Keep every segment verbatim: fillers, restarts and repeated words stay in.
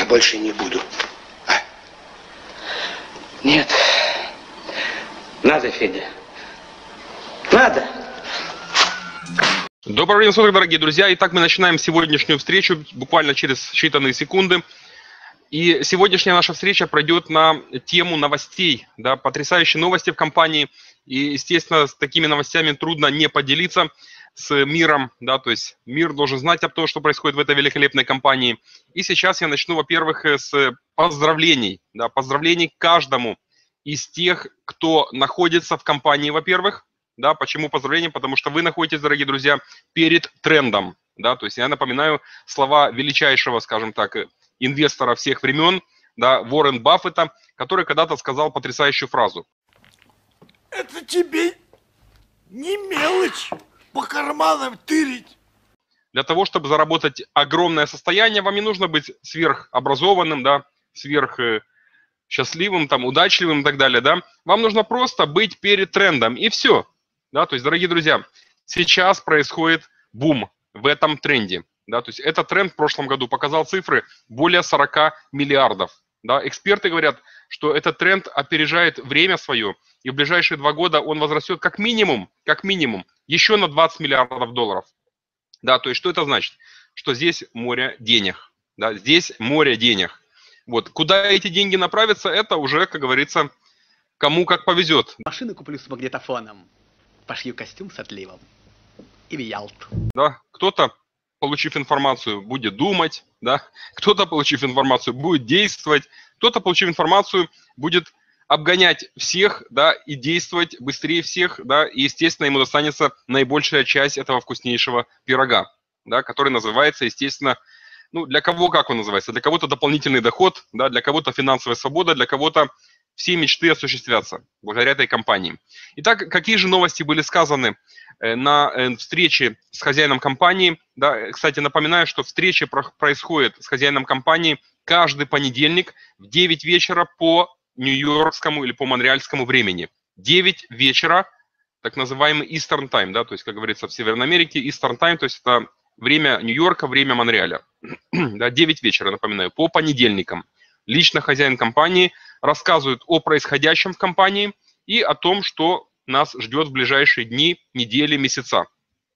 Я больше не буду. А? Нет. Надо, Федя. Надо. Доброго времени суток, дорогие друзья. Итак, мы начинаем сегодняшнюю встречу буквально через считанные секунды. И сегодняшняя наша встреча пройдет на тему новостей, да, потрясающие новости в компании. И, естественно, с такими новостями трудно не поделиться с миром, да, то есть мир должен знать об том, что происходит в этой великолепной компании. И сейчас я начну, во-первых, с поздравлений, да, поздравлений каждому из тех, кто находится в компании, во-первых. Да, почему поздравления? Потому что вы находитесь, дорогие друзья, перед трендом. Да, то есть я напоминаю слова величайшего, скажем так, инвестора всех времен, да, Уоррен Баффета, который когда-то сказал потрясающую фразу. Это тебе не мелочь по карманам тырить. Для того, чтобы заработать огромное состояние, вам не нужно быть сверхобразованным, да, сверх счастливым, там, удачливым и так далее. Да. Вам нужно просто быть перед трендом, и все. Да, то есть, дорогие друзья, сейчас происходит бум в этом тренде. Да, то есть этот тренд в прошлом году показал цифры более сорока миллиардов. Да. Эксперты говорят, что этот тренд опережает время свое, и в ближайшие два года он возрастет как минимум, как минимум, еще на двадцать миллиардов долларов. Да, то есть что это значит? Что здесь море денег. Да, здесь море денег. Вот. Куда эти деньги направятся, это уже, как говорится, кому как повезет. Машину куплю с магнитофоном. Пошью костюм с отливом и в Ялту. Да, кто-то, получив информацию, будет думать, да, кто-то, получив информацию, будет действовать, кто-то, получив информацию, будет обгонять всех, да, и действовать быстрее всех, да, и, естественно, ему достанется наибольшая часть этого вкуснейшего пирога, да, который называется, естественно, ну, для кого как он называется? Для кого-то дополнительный доход, да, для кого-то финансовая свобода, для кого-то все мечты осуществятся благодаря этой компании. Итак, какие же новости были сказаны на встрече с хозяином компании? Да, кстати, напоминаю, что встреча происходит с хозяином компании каждый понедельник в девять вечера по нью-йоркскому или по монреальскому времени. девять вечера, так называемый Eastern Time, да, то есть, как говорится, в Северной Америке, Eastern Time, то есть это время Нью-Йорка, время Монреаля. Да, девять вечера, напоминаю, по понедельникам. Лично хозяин компании рассказывает о происходящем в компании и о том, что нас ждет в ближайшие дни, недели, месяца.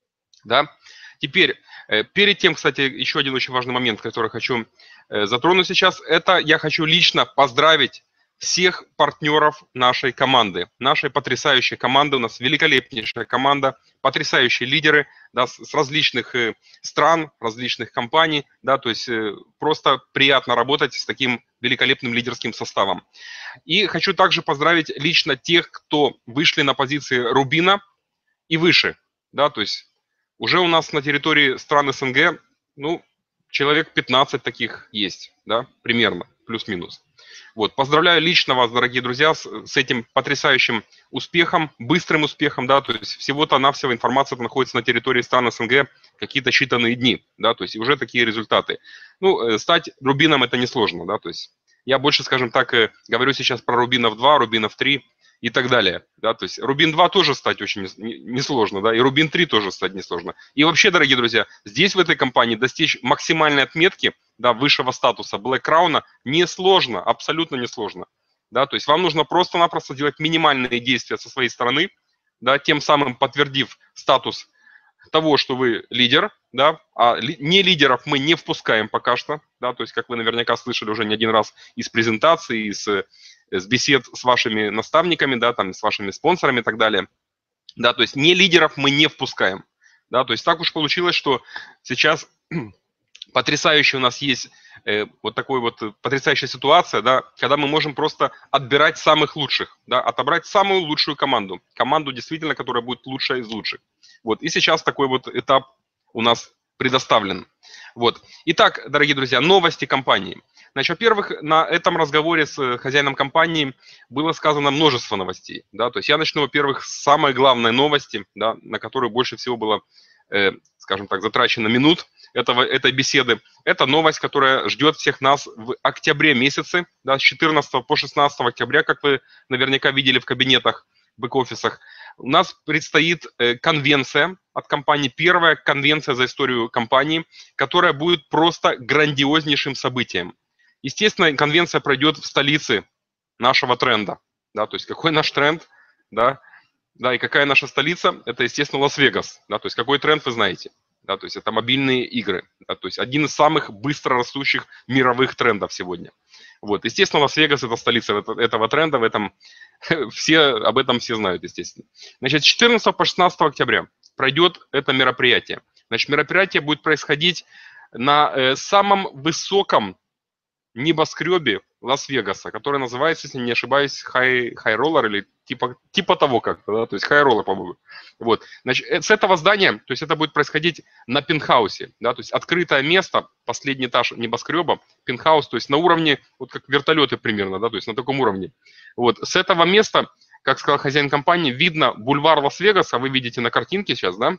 Да? Теперь, перед тем, кстати, еще один очень важный момент, который хочу затронуть сейчас, это я хочу лично поздравить всех партнеров нашей команды, нашей потрясающей команды. У нас великолепнейшая команда, потрясающие лидеры, да, с различных стран, различных компаний, да, то есть просто приятно работать с таким великолепным лидерским составом. И хочу также поздравить лично тех, кто вышли на позиции Рубина и выше, да, то есть уже у нас на территории стран СНГ, ну, человек пятнадцать таких есть, да, примерно, плюс-минус. Вот, поздравляю лично вас, дорогие друзья, с, с этим потрясающим успехом, быстрым успехом, да, то есть всего-то навсего информация находится на территории стран СНГ какие-то считанные дни, да, то есть уже такие результаты. Ну, стать рубином это несложно, да, то есть я больше, скажем так, говорю сейчас про рубинов два, рубинов три и так далее, да, то есть рубин два тоже стать очень несложно, да, и рубин три тоже стать несложно. И вообще, дорогие друзья, здесь в этой компании достичь максимальной отметки, да, высшего статуса Black Crown несложно, абсолютно несложно, да, то есть вам нужно просто-напросто делать минимальные действия со своей стороны, да, тем самым подтвердив статус того, что вы лидер, да, а ли, не лидеров мы не впускаем пока что, да, то есть, как вы наверняка слышали уже не один раз из презентаций, из, из бесед с вашими наставниками, да, там, с вашими спонсорами и так далее, да, то есть не лидеров мы не впускаем, да, то есть так уж получилось, что сейчас потрясающий у нас есть э, вот такой вот потрясающая ситуация, да, когда мы можем просто отбирать самых лучших, да, отобрать самую лучшую команду, команду действительно, которая будет лучшая из лучших. Вот, и сейчас такой вот этап у нас предоставлен. Вот. Итак, дорогие друзья, новости компании. Значит, во-первых, на этом разговоре с хозяином компании было сказано множество новостей. Да? То есть я начну, во-первых, с самой главной новости, да, на которую больше всего было, э, скажем так, затрачено минут этого, этой беседы. Это новость, которая ждет всех нас в октябре месяце, да, с четырнадцатого по шестнадцатое октября, как вы наверняка видели в кабинетах, в бэк-офисах. У нас предстоит э, конвенция от компании, первая конвенция за историю компании, которая будет просто грандиознейшим событием. Естественно, конвенция пройдет в столице нашего тренда. Да, то есть какой наш тренд, да, да, и какая наша столица, это, естественно, Лас-Вегас. Да, то есть какой тренд вы знаете. Да, то есть это мобильные игры. Да, то есть один из самых быстро растущих мировых трендов сегодня. Вот, естественно, Лас-Вегас – это столица этого тренда, в этом все, об этом все знают, естественно. Значит, с четырнадцатого по шестнадцатое октября пройдет это мероприятие. Значит, мероприятие будет происходить на э, самом высоком небоскребе Лас-Вегаса, который называется, если не ошибаюсь, High, High Roller или типа, типа того как-то, да? То есть High Roller, по-моему. Вот. Значит, с этого здания, то есть это будет происходить на пентхаусе, да? То есть открытое место, последний этаж небоскреба, пентхаус, то есть на уровне, вот как вертолеты примерно, да, то есть на таком уровне. Вот. С этого места, как сказал хозяин компании, видно бульвар Лас-Вегаса, вы видите на картинке сейчас, да,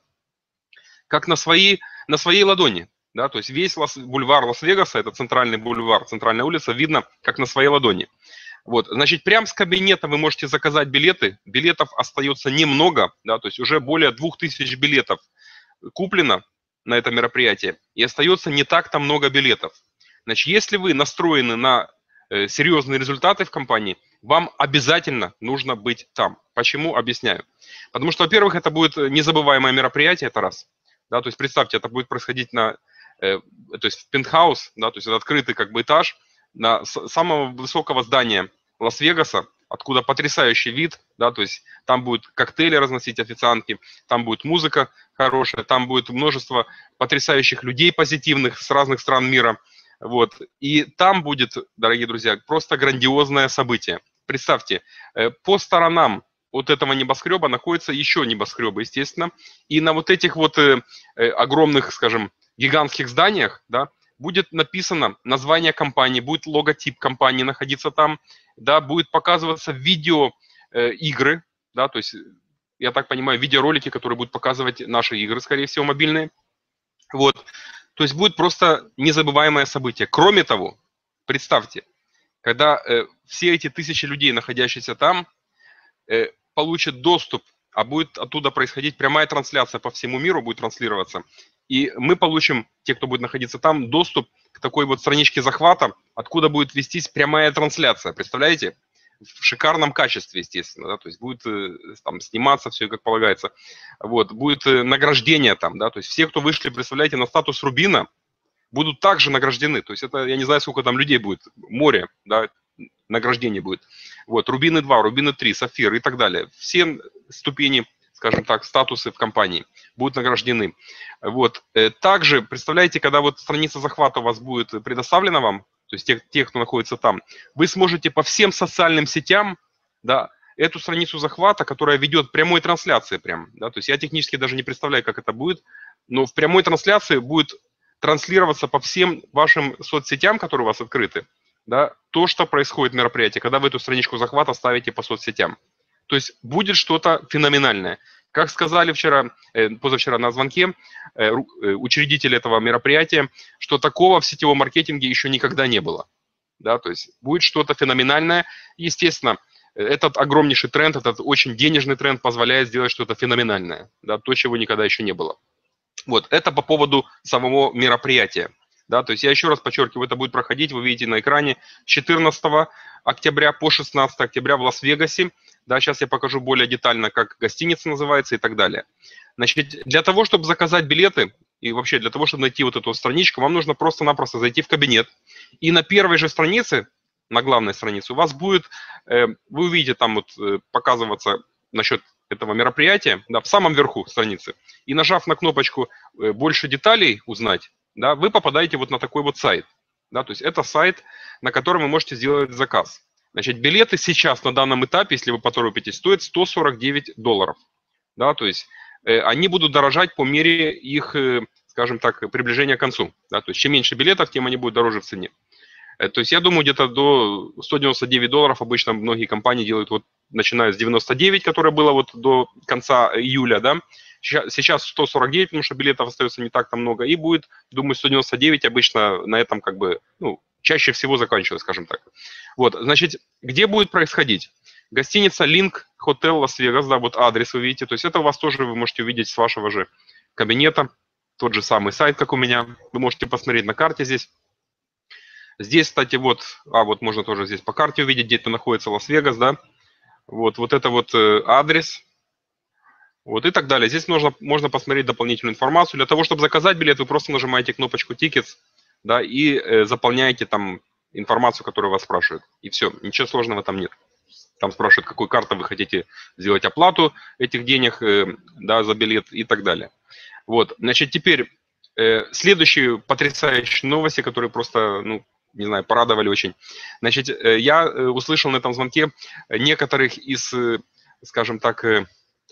как на, свои, на своей ладони. Да, то есть весь Лас, бульвар Лас-Вегаса, это центральный бульвар, центральная улица, видно как на своей ладони. Вот, значит, прямо с кабинета вы можете заказать билеты. Билетов остается немного, да, то есть уже более двух тысяч билетов куплено на это мероприятие, и остается не так-то много билетов. Значит, если вы настроены на э, серьезные результаты в компании, вам обязательно нужно быть там. Почему? Объясняю. Потому что, во-первых, это будет незабываемое мероприятие, это раз. Да, то есть представьте, это будет происходить на то есть в пентхаус, да, то есть это открытый как бы этаж на самого высокого здания Лас-Вегаса, откуда потрясающий вид, да, то есть там будут коктейли разносить официантки, там будет музыка хорошая, там будет множество потрясающих людей позитивных с разных стран мира, вот, и там будет, дорогие друзья, просто грандиозное событие. Представьте, по сторонам от этого небоскреба находятся еще небоскребы, естественно, и на вот этих вот огромных, скажем, гигантских зданиях, да, будет написано название компании, будет логотип компании находиться там, да, будет показываться видео э, игры, да, то есть, я так понимаю, видеоролики, которые будут показывать наши игры, скорее всего, мобильные. Вот, то есть будет просто незабываемое событие. Кроме того, представьте, когда э, все эти тысячи людей, находящиеся там, э, получат доступ, а будет оттуда происходить прямая трансляция по всему миру, будет транслироваться. И мы получим, те, кто будет находиться там, доступ к такой вот страничке захвата, откуда будет вестись прямая трансляция. Представляете? В шикарном качестве, естественно. Да? То есть будет там сниматься все, как полагается. Вот. Будет награждение там. Да? То есть все, кто вышли, представляете, на статус Рубина, будут также награждены. То есть это, я не знаю, сколько там людей будет. Море, да, награждение будет. Вот. Рубины два, Рубины три, Сафир и так далее. Все ступени, скажем так, статусы в компании будут награждены. Вот. Также, представляете, когда вот страница захвата у вас будет предоставлена вам, то есть тех, тех, кто находится там, вы сможете по всем социальным сетям, да, эту страницу захвата, которая ведет прямой трансляции прям, да, то есть я технически даже не представляю, как это будет, но в прямой трансляции будет транслироваться по всем вашим соцсетям, которые у вас открыты, да, то, что происходит в мероприятии, когда вы эту страничку захвата ставите по соцсетям. То есть будет что-то феноменальное. Как сказали вчера, позавчера на звонке учредители этого мероприятия, что такого в сетевом маркетинге еще никогда не было. Да, то есть будет что-то феноменальное. Естественно, этот огромнейший тренд, этот очень денежный тренд позволяет сделать что-то феноменальное. Да, то, чего никогда еще не было. Вот, это по поводу самого мероприятия. Да, то есть я еще раз подчеркиваю, это будет проходить, вы видите на экране, с четырнадцатого октября по шестнадцатое октября в Лас-Вегасе. Да, сейчас я покажу более детально, как гостиница называется и так далее. Значит, для того, чтобы заказать билеты и вообще для того, чтобы найти вот эту страничку, вам нужно просто-напросто зайти в кабинет. И на первой же странице, на главной странице, у вас будет, э, вы увидите там вот э, показываться насчет этого мероприятия, да, в самом верху страницы. И нажав на кнопочку э, «Больше деталей узнать», да, вы попадаете вот на такой вот сайт. Да, то есть это сайт, на котором вы можете сделать заказ. Значит, билеты сейчас на данном этапе, если вы поторопитесь, стоят сто сорок девять долларов. Да, то есть э, они будут дорожать по мере их, э, скажем так, приближения к концу. Да, то есть чем меньше билетов, тем они будут дороже в цене. Э, то есть я думаю, где-то до ста девяноста девяти долларов обычно многие компании делают, вот, начиная с девяноста девяти, которое было вот до конца июля, да. Сейчас сто сорок девять, потому что билетов остается не так-то много, и будет, думаю, сто девяносто девять обычно на этом как бы, ну, чаще всего заканчивается, скажем так. Вот, значит, где будет происходить? Гостиница Link Hotel Las-Vegas, да, вот адрес вы видите, то есть это у вас тоже вы можете увидеть с вашего же кабинета, тот же самый сайт, как у меня, вы можете посмотреть на карте здесь. Здесь, кстати, вот, а вот можно тоже здесь по карте увидеть, где это находится Лас-Вегас, да. Вот, вот это вот адрес. Вот и так далее. Здесь можно, можно посмотреть дополнительную информацию. Для того, чтобы заказать билет, вы просто нажимаете кнопочку Tickets, да, и э, заполняете там информацию, которую вас спрашивают. И все, ничего сложного там нет. Там спрашивают, какой картой вы хотите сделать оплату этих денег, э, да, за билет и так далее. Вот, значит, теперь э, следующие потрясающие новости, которые просто, ну, не знаю, порадовали очень. Значит, э, я э, услышал на этом звонке некоторых из, э, скажем так, э,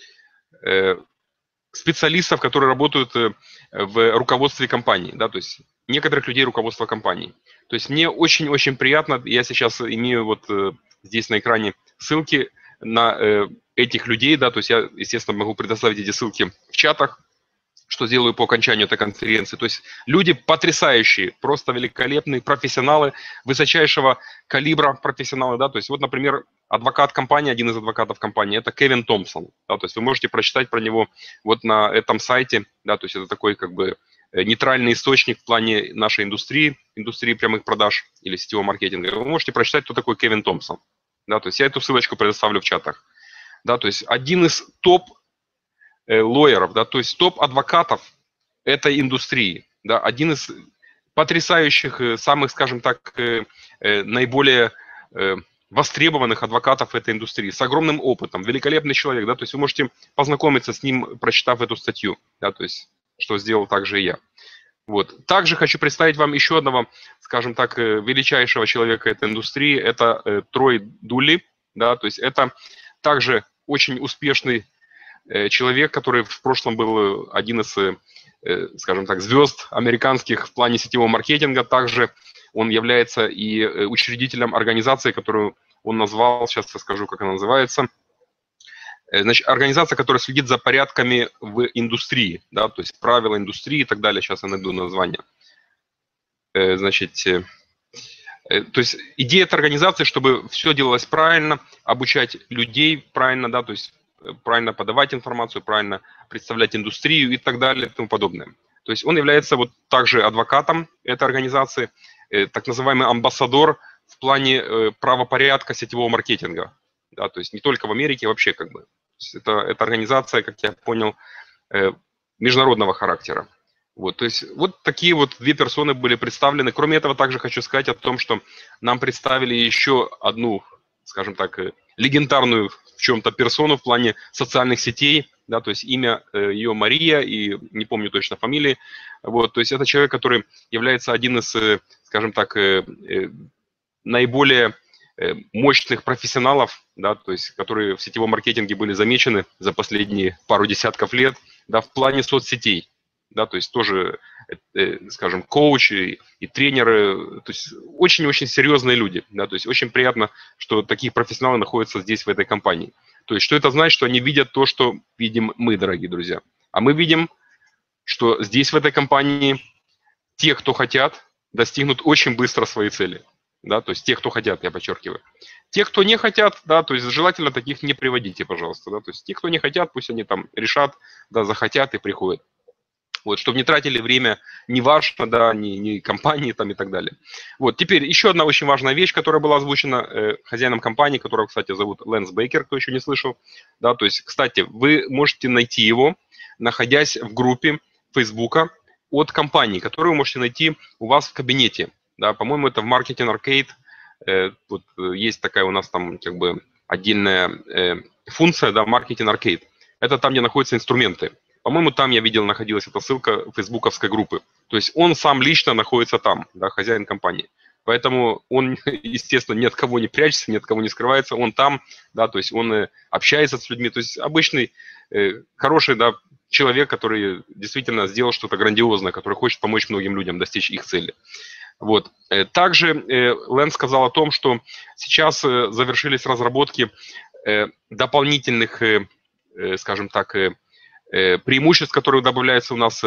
специалистов, которые работают в руководстве компании, да, то есть некоторых людей руководства компании. То есть мне очень-очень приятно, я сейчас имею вот здесь на экране ссылки на этих людей, да, то есть я, естественно, могу предоставить эти ссылки в чатах, что сделаю по окончанию этой конференции. То есть люди потрясающие, просто великолепные профессионалы, высочайшего калибра профессионалы, да, то есть вот, например, адвокат компании, один из адвокатов компании, это Кевин Томпсон, да, то есть вы можете прочитать про него вот на этом сайте, да, то есть это такой как бы нейтральный источник в плане нашей индустрии, индустрии прямых продаж или сетевого маркетинга. Вы можете прочитать, кто такой Кевин Томпсон, да, то есть я эту ссылочку предоставлю в чатах, да, то есть один из топ лоеров, да, то есть топ-адвокатов этой индустрии, да, один из потрясающих, самых, скажем так, наиболее востребованных адвокатов этой индустрии, с огромным опытом, великолепный человек, да, то есть вы можете познакомиться с ним, прочитав эту статью, да, то есть, что сделал также и я. Вот. Также хочу представить вам еще одного, скажем так, величайшего человека этой индустрии, это Трой Дули, да, то есть это также очень успешный человек, который в прошлом был один из, скажем так, звезд американских в плане сетевого маркетинга. Также он является и учредителем организации, которую он назвал, сейчас я скажу, как она называется. Значит, организация, которая следит за порядками в индустрии, да, то есть правила индустрии и так далее. Сейчас я найду название. Значит, то есть идея этой организации, чтобы все делалось правильно, обучать людей правильно, да, то есть правильно подавать информацию, правильно представлять индустрию и так далее и тому подобное. То есть он является вот также адвокатом этой организации, так называемый амбассадор в плане правопорядка сетевого маркетинга. Да, то есть не только в Америке, вообще как бы. Это, это организация, как я понял, международного характера. Вот, то есть вот такие вот две персоны были представлены. Кроме этого, также хочу сказать о том, что нам представили еще одну, скажем так, легендарную в чем-то персону в плане социальных сетей, да, то есть имя ее Мария, и не помню точно фамилии. Вот, то есть это человек, который является один из, скажем так, наиболее мощных профессионалов, да, то есть которые в сетевом маркетинге были замечены за последние пару десятков лет, да, в плане соцсетей. Да, то есть тоже, скажем, коучи и тренеры, то есть очень-очень серьезные люди, да, то есть очень приятно, что такие профессионалы находятся здесь, в этой компании. То есть что это значит, что они видят то, что видим мы, дорогие друзья. А мы видим, что здесь, в этой компании, те, кто хотят, достигнут очень быстро своей цели. Да, то есть те, кто хотят, я подчеркиваю. Те, кто не хотят, да, то есть желательно таких не приводите, пожалуйста. Да, то есть те, кто не хотят, пусть они там решат, да, захотят и приходят. Вот, чтобы не тратили время ни важно, да, ни, ни компании там и так далее. Вот, теперь еще одна очень важная вещь, которая была озвучена э, хозяином компании, которого, кстати, зовут Лэнс Бейкер, кто еще не слышал. Да, то есть, кстати, вы можете найти его, находясь в группе Фейсбука от компании, которую вы можете найти у вас в кабинете. Да, по-моему, это в Marketing Arcade. Э, вот, есть такая у нас там как бы отдельная э, функция, да, Marketing Arcade. Это там, где находятся инструменты. По-моему, там я видел, находилась эта ссылка фейсбуковской группы. То есть он сам лично находится там, да, хозяин компании. Поэтому он, естественно, ни от кого не прячется, ни от кого не скрывается. Он там, да, то есть он общается с людьми. То есть обычный, э, хороший, да, человек, который действительно сделал что-то грандиозное, который хочет помочь многим людям достичь их цели. Вот. Также э, Лэн сказал о том, что сейчас э, завершились разработки э, дополнительных, э, э, скажем так, э, преимуществ, которые добавляются у нас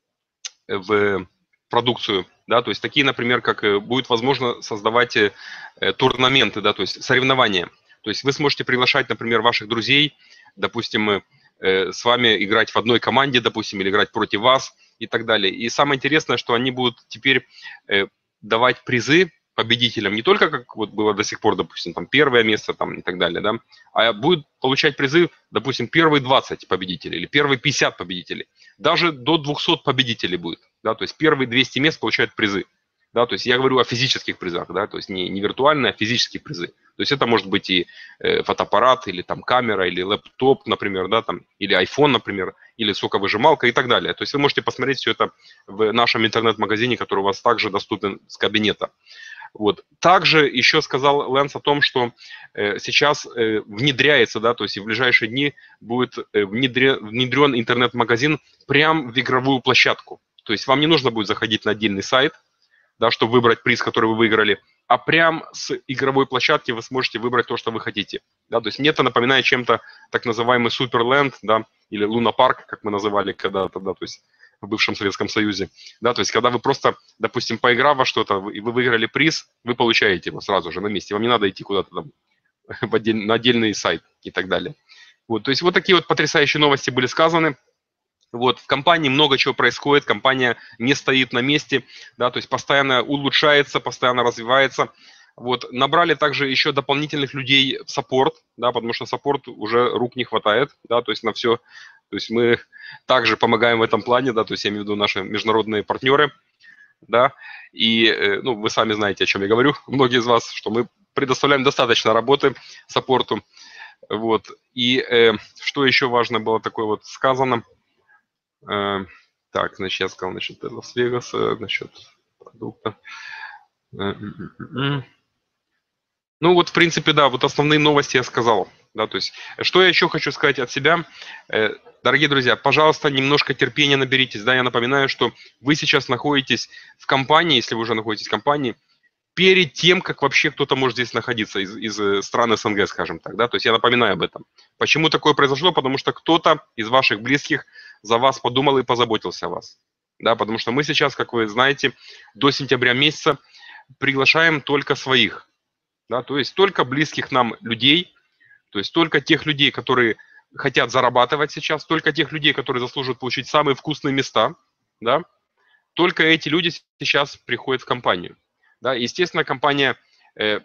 в продукцию, да, то есть такие, например, как будет возможно создавать турнаменты, да, то есть соревнования. То есть вы сможете приглашать, например, ваших друзей, допустим, с вами играть в одной команде, допустим, или играть против вас и так далее. И самое интересное, что они будут теперь давать призы победителем не только, как вот было до сих пор, допустим, там первое место там, и так далее, да, а будет получать призы, допустим, первые двадцать победителей или первые пятьдесят победителей. Даже до двухсот победителей будет. Да, то есть первые двести мест получают призы. Да, то есть я говорю о физических призах, да, то есть не, не виртуальные, а физические призы. То есть это может быть и э, фотоаппарат, или там камера, или лэптоп, например, да, там, или iPhone, например, или соковыжималка и так далее. То есть вы можете посмотреть все это в нашем интернет-магазине, который у вас также доступен с кабинета. Вот. Также еще сказал Лэнс о том, что э, сейчас э, внедряется, да, то есть в ближайшие дни будет э, внедрен, внедрен интернет-магазин прямо в игровую площадку. То есть вам не нужно будет заходить на отдельный сайт, да, чтобы выбрать приз, который вы выиграли, а прямо с игровой площадки вы сможете выбрать то, что вы хотите. Да, то есть мне это напоминает чем-то так называемый Суперленд, да, или Луна-парк, как мы называли когда-то, да, то есть в бывшем Советском Союзе. Да, то есть когда вы просто, допустим, поиграв во что-то, и вы выиграли приз, вы получаете его сразу же на месте. Вам не надо идти куда-то там в отдель, на отдельный сайт и так далее. Вот, то есть вот такие вот потрясающие новости были сказаны. Вот, в компании много чего происходит, компания не стоит на месте, да, то есть постоянно улучшается, постоянно развивается. Вот, набрали также еще дополнительных людей в саппорт, да, потому что саппорт уже рук не хватает, да, то есть на все. То есть мы также помогаем в этом плане, да, то есть я имею в виду наши международные партнеры, да, и, ну, вы сами знаете, о чем я говорю, многие из вас, что мы предоставляем достаточно работы саппорту, вот, и э, что еще важно было такое вот сказано. Так, значит, я сказал насчет Лас-Вегаса, насчет продукта. Ну, вот, в принципе, да, вот основные новости я сказал. Да, то есть, что я еще хочу сказать от себя. Дорогие друзья, пожалуйста, немножко терпения наберитесь. Да, я напоминаю, что вы сейчас находитесь в компании, если вы уже находитесь в компании, перед тем, как вообще кто-то может здесь находиться из, из стран СНГ, скажем так. Да? То есть я напоминаю об этом. Почему такое произошло? Потому что кто-то из ваших близких за вас подумал и позаботился о вас. Да? Потому что мы сейчас, как вы знаете, до сентября месяца приглашаем только своих. Да? То есть только близких нам людей, то есть только тех людей, которые хотят зарабатывать сейчас, только тех людей, которые заслуживают получить самые вкусные места. Да? Только эти люди сейчас приходят в компанию. Да, естественно, компания э,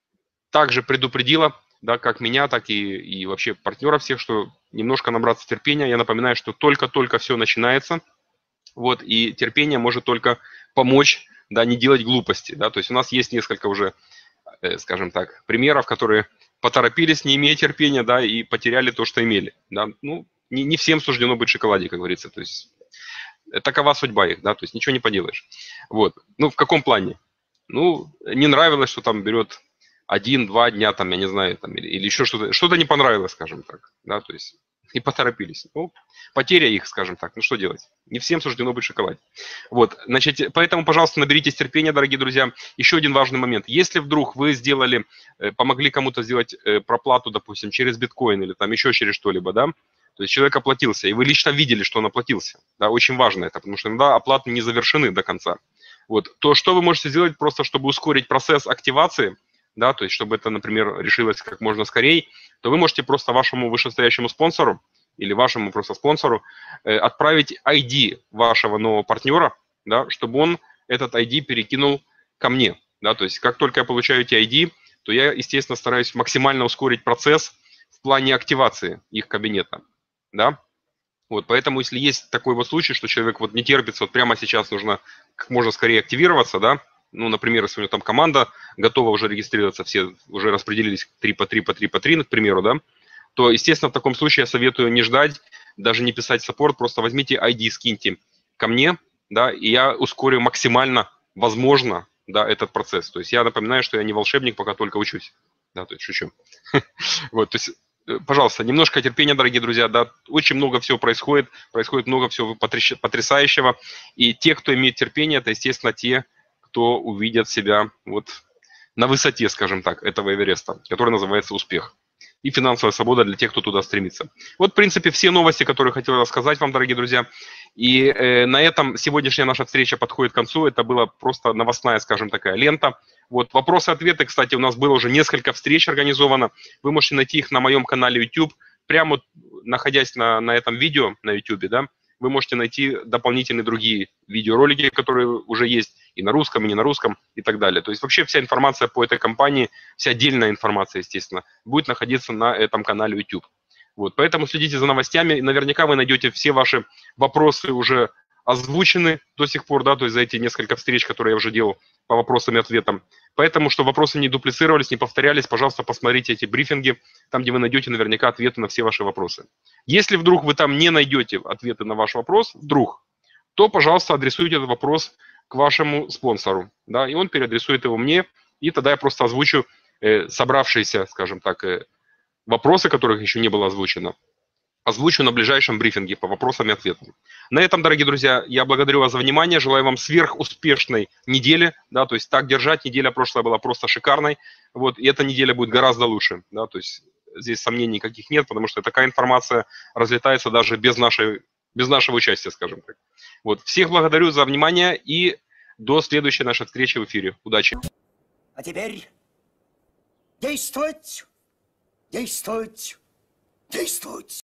также предупредила, да, как меня, так и, и вообще партнеров всех, что немножко набраться терпения. Я напоминаю, что только-только все начинается, вот, и терпение может только помочь, да, не делать глупости. Да, то есть у нас есть несколько уже, э, скажем так, примеров, которые поторопились, не имея терпения, да, и потеряли то, что имели. Да. Ну, не, не всем суждено быть в шоколаде, как говорится. То есть такова судьба их, да, то есть ничего не поделаешь. Вот. Ну, в каком плане? Ну, не нравилось, что там берет один-два дня, там, я не знаю, там, или, или еще что-то. Что-то не понравилось, скажем так, да, то есть и поторопились. Ну, потеря их, скажем так, ну что делать? Не всем суждено быть в шоколаде. Вот, значит, поэтому, пожалуйста, наберитесь терпения, дорогие друзья. Еще один важный момент. Если вдруг вы сделали, помогли кому-то сделать проплату, допустим, через биткоин или там еще через что-либо, да, то есть человек оплатился, и вы лично видели, что он оплатился, да, очень важно это, потому что иногда оплаты не завершены до конца. Вот, то что вы можете сделать просто, чтобы ускорить процесс активации, да, то есть чтобы это, например, решилось как можно скорее, то вы можете просто вашему вышестоящему спонсору или вашему просто спонсору э, отправить ай ди вашего нового партнера, да, чтобы он этот ай ди перекинул ко мне. Да, то есть как только я получаю эти ай ди, то я, естественно, стараюсь максимально ускорить процесс в плане активации их кабинета. Да? Вот, поэтому, если есть такой вот случай, что человек вот не терпится, вот прямо сейчас нужно как можно скорее активироваться, да, ну, например, если у него там команда готова уже регистрироваться, все уже распределились три по три, по три, по три, к примеру, да, то, естественно, в таком случае я советую не ждать, даже не писать саппорт, просто возьмите ай ди, скиньте ко мне, да, и я ускорю максимально возможно, да, этот процесс. То есть я напоминаю, что я не волшебник, пока только учусь, да, то есть шучу. Вот, то есть пожалуйста, немножко терпения, дорогие друзья, да, очень много всего происходит, происходит много всего потрясающего, и те, кто имеет терпение, это, естественно, те, кто увидят себя вот на высоте, скажем так, этого Эвереста, который называется успех. И финансовая свобода для тех, кто туда стремится. Вот, в принципе, все новости, которые хотел рассказать вам, дорогие друзья. И э, на этом сегодняшняя наша встреча подходит к концу. Это была просто новостная, скажем, такая лента. Вот вопросы-ответы, кстати, у нас было уже несколько встреч организовано. Вы можете найти их на моем канале YouTube. Прямо находясь на, на этом видео на YouTube, да, вы можете найти дополнительные другие видеоролики, которые уже есть и на русском, и не на русском, и так далее. То есть вообще вся информация по этой компании, вся отдельная информация, естественно, будет находиться на этом канале YouTube. Вот, поэтому следите за новостями. Наверняка вы найдете все ваши вопросы уже озвучены до сих пор, да, то есть за эти несколько встреч, которые я уже делал по вопросам и ответам. Поэтому, чтобы вопросы не дуплицировались, не повторялись, пожалуйста, посмотрите эти брифинги, там, где вы найдете наверняка ответы на все ваши вопросы. Если вдруг вы там не найдете ответы на ваш вопрос, вдруг, то, пожалуйста, адресуйте этот вопрос к вашему спонсору, да, и он переадресует его мне, и тогда я просто озвучу э, собравшиеся, скажем так, э, вопросы, которых еще не было озвучено, озвучу на ближайшем брифинге по вопросам и ответам. На этом, дорогие друзья, я благодарю вас за внимание, желаю вам сверхуспешной недели, да, то есть так держать, неделя прошлая была просто шикарной, вот, и эта неделя будет гораздо лучше, да, то есть здесь сомнений никаких нет, потому что такая информация разлетается даже без, нашей, без нашего участия, скажем так. Вот, всех благодарю за внимание и до следующей нашей встречи в эфире. Удачи! А теперь действовать, действовать, действовать.